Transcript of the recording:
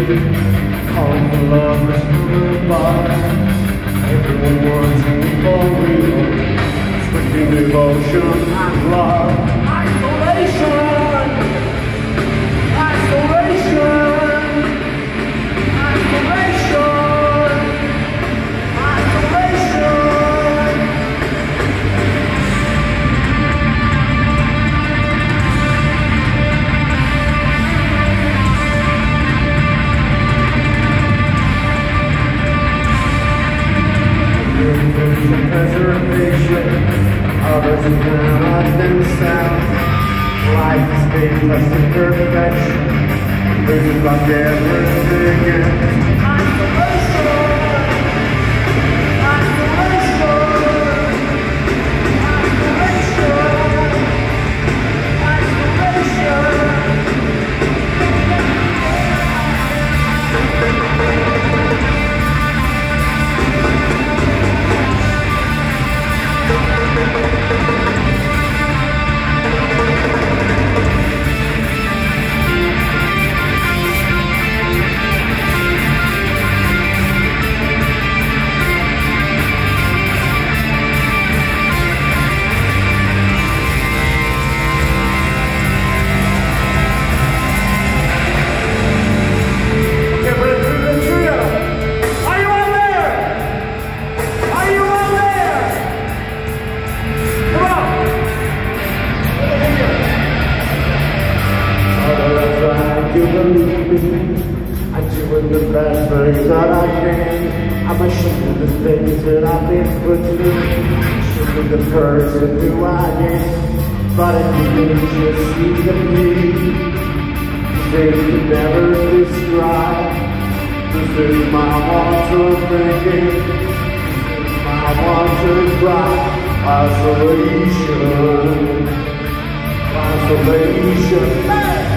calling for lovers goodbye. Everyone wants me for real, strictly devotion and love. Isolation, isolation, isolation, isolation. Preservation, others cannot themselves. Life is painless to perfection, losing like everything. Isolation, isolation, isolation, I'm doing the best things that I can. I'm ashamed of the things that I've been put through. Ashamed of the person who I am. But if you can just see the me, things you never describe. This is my want of thinking, my want of pride. Isolation, isolation.